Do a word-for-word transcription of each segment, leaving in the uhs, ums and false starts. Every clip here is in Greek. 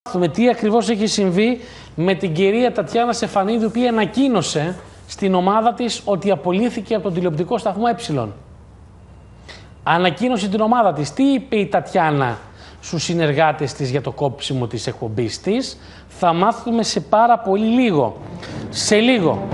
Με τι ακριβώς έχει συμβεί με την κυρία Τατιάνα Στεφανίδου, η οποία ανακοίνωσε στην ομάδα της ότι απολύθηκε από τον τηλεοπτικό σταθμό Ε. Ανακοίνωσε την ομάδα της. Τι είπε η Τατιάνα στους συνεργάτες της για το κόψιμο της εκπομπής της, θα μάθουμε σε πάρα πολύ λίγο. Σε λίγο.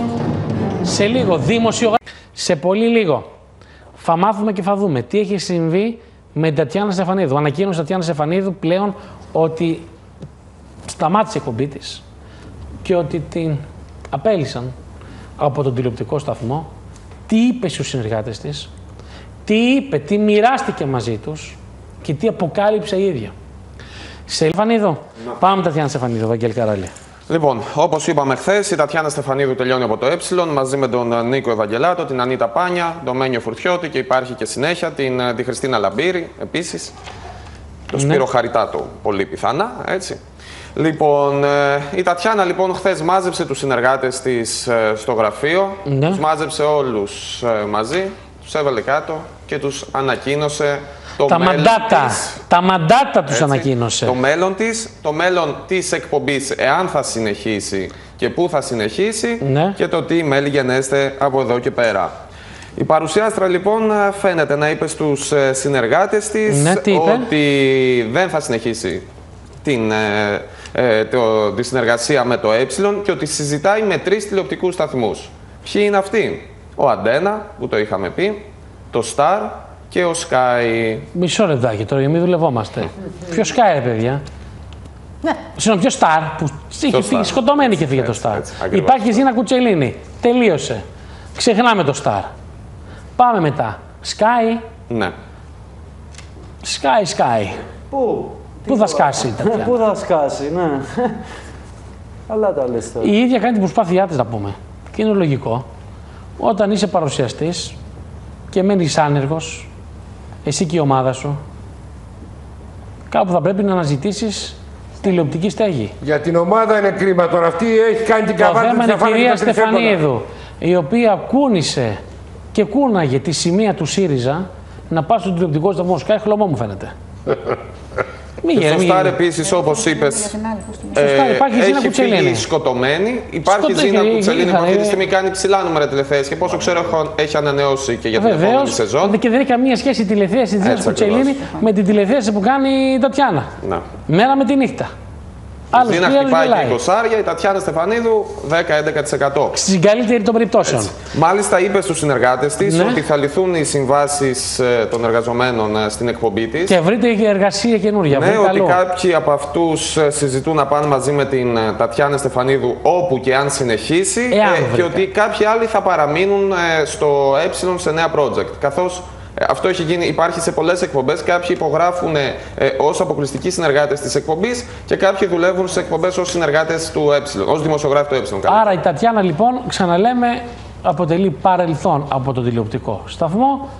Σε λίγο. Δημοσιογράφοι. Σε πολύ λίγο. Θα μάθουμε και θα δούμε τι έχει συμβεί με την Τατιάνα Στεφανίδου. Ανακοίνωσε η Τατιάνα Στεφανίδου πλέον ότι σταμάτησε η εκπομπή της και ότι την απέλυσαν από τον τηλεοπτικό σταθμό. Τι είπε στους συνεργάτες της, τι είπε, τι μοιράστηκε μαζί τους και τι αποκάλυψε η ίδια. Στεφανίδου, no. Πάμε Τατιάνα Στεφανίδου, Βαγγέλη Καράλη. Λοιπόν, όπως είπαμε χθες, η Τατιάνα Στεφανίδου τελειώνει από το Ε μαζί με τον Νίκο Ευαγγελάτο, την Ανίτα Πάνια, τον Μένιο Φουρτιώτη και υπάρχει και συνέχεια την τη Χριστίνα Λαμπύρη επίσης. Το ναι. Σπύρο Χαριτάτο, πολύ πιθανά, έτσι. Λοιπόν, η Τατιάνα λοιπόν χθες μάζεψε τους συνεργάτες της στο γραφείο, ναι. Τους μάζεψε όλους μαζί, τους έβαλε κάτω και τους ανακοίνωσε το τα μέλλον μαντάτα, της. Τα μαντάτα τους έτσι, ανακοίνωσε. Το μέλλον της, το μέλλον της εκπομπής, εάν θα συνεχίσει και πού θα συνεχίσει, ναι. Και το τι μέλη γενέστε από εδώ και πέρα. Η παρουσιάστρα λοιπόν φαίνεται να είπε στους συνεργάτες της, ναι, ότι δεν θα συνεχίσει την, ε, ε, το, τη συνεργασία με το Ε και ότι συζητάει με τρεις τηλεοπτικούς σταθμούς. Ποιοι είναι αυτοί? Ο Αντένα, που το είχαμε πει, το Star και ο Sky. Μισό λεπτάκι τώρα, για μην δουλευόμαστε. Ποιο Sky, ρε παιδιά? Ναι. Συγγνώμη, ποιο Star που είχε φύγει, σκοτωμένη και φύγε το Star. Έτσι, υπάρχει η Ζήνα Κουτσελίνη. Τελείωσε. Ξεχνάμε το Star. Πάμε μετά. Sky. Ναι. Sky, Sky. Πού? Πού θα σκάσει, Τατιάνα? Πού θα σκάσει, ναι. Καλά τα λες τώρα. Η ίδια κάνει την προσπάθειά της, να πούμε. Και είναι λογικό. Όταν είσαι παρουσιαστής και μένεις άνεργος, εσύ και η ομάδα σου, κάπου θα πρέπει να αναζητήσεις τηλεοπτική στέγη. Για την ομάδα είναι κρίμα τώρα. Αυτή έχει κάνει την καβάτη. Το θέμα είναι η κυρία Στεφανίδου, η οποία κούνησε και κούναγε τη σημαία του ΣΥΡΙΖΑ να πάει στον τηλεοπτικό σταθμό Sky. Χλωμό μου φαίνεται. Και στο Star επίσης, όπως είπες, ε, έχει φύγει σκοτωμένη. Υπάρχει Ζήνα Κουτσελίνη που αυτή τη στιγμή κάνει ψηλά νούμερα τηλεθέσεις και πόσο ξέρω έχει ανανεώσει και για την επόμενη σεζόν. Και δεν έχει καμία σχέση η τηλεθέαση της Ζήνας Κουτσελίνη με την τηλεθέαση που κάνει η Τατιάνα. Μέρα με τη νύχτα. Η Ζήνα χτυπάει και εικοσάρια, η Τατιάνα Στεφανίδου δέκα με έντεκα τοις εκατό. Στην καλύτερη των περιπτώσεων. Έτσι. Μάλιστα είπε στους συνεργάτες της, ναι, ότι θα λυθούν οι συμβάσεις των εργαζομένων στην εκπομπή της. Και βρείτε και εργασία καινούρια. Ναι, ότι καλό. Κάποιοι από αυτούς συζητούν να πάνε μαζί με την Τατιάνα Στεφανίδου όπου και αν συνεχίσει. Ε, και ότι κάποιοι άλλοι θα παραμείνουν στο Ε σε νέα project. Καθώς αυτό έχει γίνει, υπάρχει σε πολλές εκπομπές. Κάποιοι υπογράφουν ε, ως αποκλειστικοί συνεργάτες της εκπομπής και κάποιοι δουλεύουν σε εκπομπές ως συνεργάτες του Ε, ως δημοσιογράφοι του Ε. Καλύτερα. Άρα η Τατιάνα λοιπόν, ξαναλέμε, αποτελεί παρελθόν από τον τηλεοπτικό σταθμό.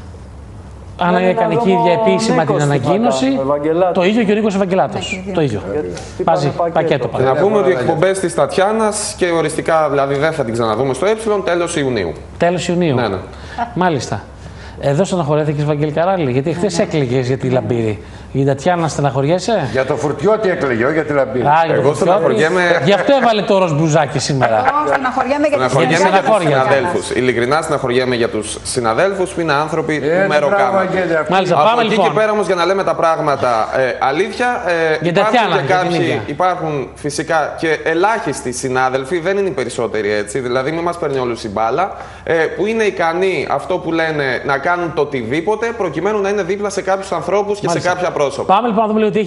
Αν έκανε και η ίδια επίσημα την ανακοίνωση. Το ίδιο και ο Νίκος Ευαγγελάτος. Το ίδιο. Πάζει πακέτο. Να πούμε ότι οι εκπομπές της Τατιάνας και οριστικά δηλαδή δεν θα την ξαναδούμε στο Ε τέλος Ιουνίου. Τέλος Ιουνίου. Ναι, ναι. Μάλιστα. Εδώ στεναχωρέθηκες, Βαγγέλη Καράλη, γιατί χθες έκλαιγες για τη Λαμπύρη. Η Τατιάνα στεναχωριέσαι? Για το Φουρτιώτη έκλαιγε, όχι για τη Λαμπύρη. Α, για εγώ στεναχωριέμαι. Γι' αυτό έβαλε το ροζ μπλουζάκι σήμερα. Εγώ στεναχωριέμαι για τους συναδέλφους. Ειλικρινά στεναχωριέμαι για τους συναδέλφους που είναι άνθρωποι του μεροκάμα. Μάλιστα, από πάμε εκεί λοιπόν. Και πέρα όμως, για να λέμε τα πράγματα ε, αλήθεια, ε, υπάρχουν, Τατιάνα, και κάποιοι, υπάρχουν φυσικά και ελάχιστοι συνάδελφοι, δεν είναι οι περισσότεροι έτσι, δηλαδή μην μας παίρνει όλους η μπάλα, ε, που είναι ικανοί αυτό που λένε να κάνουν το οτιδήποτε προκειμένου να είναι δίπλα σε κάποιους ανθρώπους και Μάλιστα. σε κάποια πρόσωπα. Πάμε λοιπόν να δούμε λίγο τι